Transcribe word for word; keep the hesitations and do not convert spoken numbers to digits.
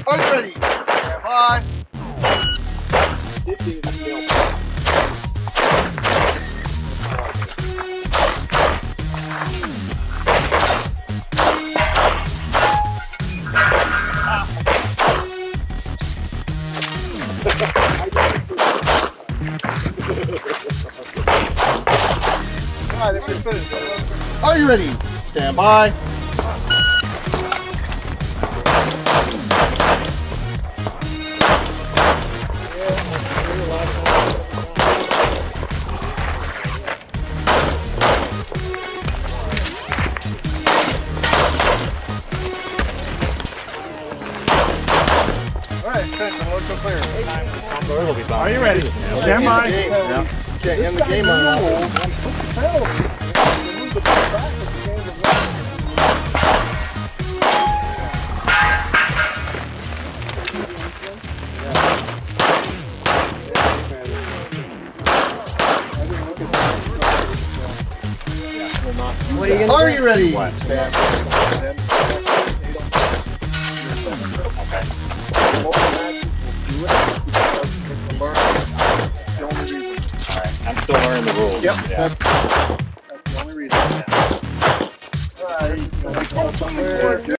Are you ready? Stand by. Are you ready? Stand by. Alright, Spencer, let's go clear. Are you ready? Stand by. Can't end the game on that. What are you gonna Are do? you ready? What? Stand. I'm still learning the rules. Yep. Yeah. That's, that's the only reason. Alright, somewhere.